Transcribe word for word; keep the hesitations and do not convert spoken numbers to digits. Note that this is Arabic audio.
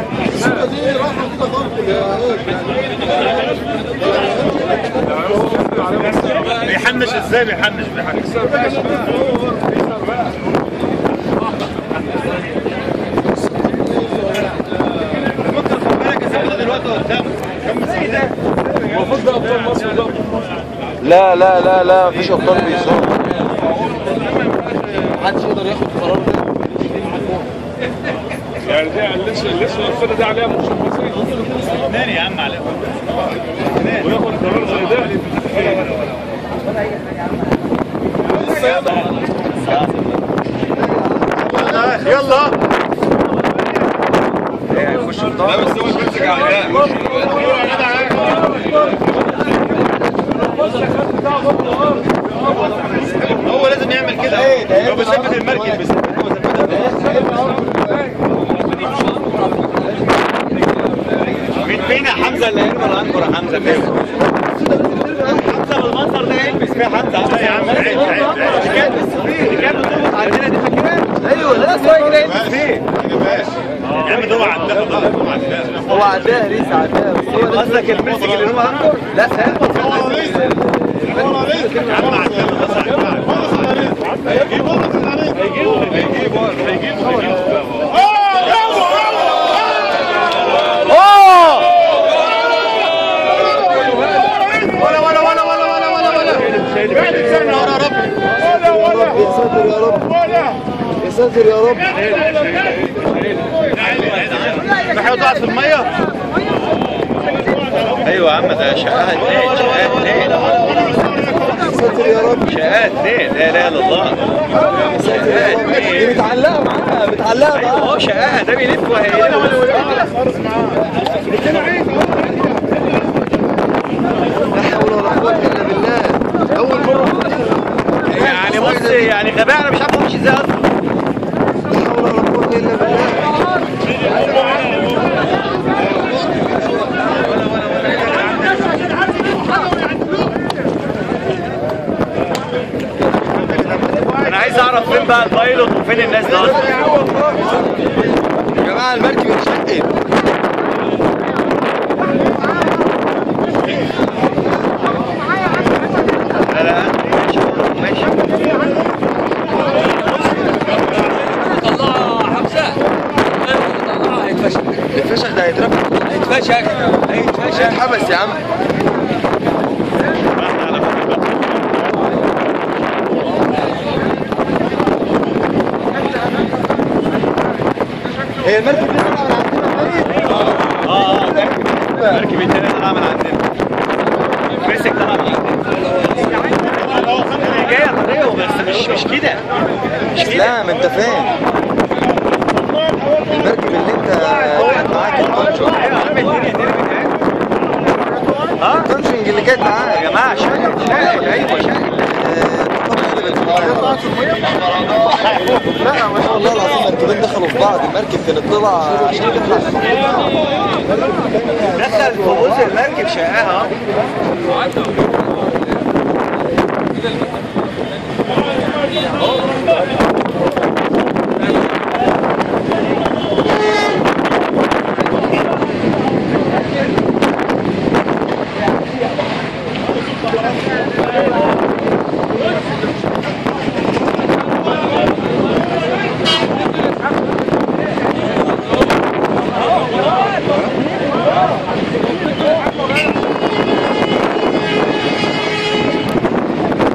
بيحنش ازاي؟ بيحنش بيحنش المفروض ده ابطال مصر ده. لا لا لا لا مفيش ابطال بيصاب. محدش يقدر ياخد قرار ده. يعني دي لسه لسه الفرقه دي عليها ماتش مصري. اثنين يا عم عليهم. وياخد قرار زي ده. يلا يخش الضغط. لا بس هو بيمسك على هو لازم يعمل كده. هو بيثبت المركب مين فينا حمزه اللي هيرمي الانكر؟ حمزه فين؟ حمزه بالمنظر ده يلبس فيها حمزه. يا عم عيب عيب عيب كده كده بتربط عندنا دي فاكرها؟ ايوه لا سواء كده يلبس فين؟ يا عم ده هو عداها هو عداها لسه عداها بس هو قصدك المسك اللي هو انكر؟ لا هو لسه يا عم عداها خلاص هيجيبوا هيجيبوا هيجيبوا هيجيبوا يا ساتر يا رب يا ساتر يا رب. تحاول تقعد في الميه. ايوه يا عم ده شقاها اثنين شقاها اثنين. يا ساتر يا رب شقاها اثنين لا اله الا الله. يا ساتر يا رب. دي متعلقه معاها متعلقه معاها. اهو شقاها ده بيلف وهي لا حول ولا قوه الا بالله. اول مره يعني بص يعني غباء انا مش عارف امشي ازاي اصلا. لا حول ولا قوه الا بالله. انا عايز اعرف فين بقى البايلوت وفين الناس دي اصلا. يا جماعه المركب اتشقت. لا لا ماشي طلعها حمزه. طلعها هيتفشخ. الفشخ ده هيترفع. هيتفشخ هيتفشخ. هيتحبس يا عم. هي المركب دي طالعه من عندنا. اه اه المركب التاني طالعه من عندنا. مسك طالعه من عندنا. هو خد جايه طريقه بس مش مش كده مش كده. لا ما انت فين؟ المركب اللي انت كانت معاك الكونشنج. ها؟ الكونشنج اللي كانت معاك يا جماعه شاهد شاهد ايوه شاهد. لا ما شاء الله العظيم المركبين دخلوا في بعض. المركب كانت طالعه عشان تطلع. دخل في قوس المركب شقاها.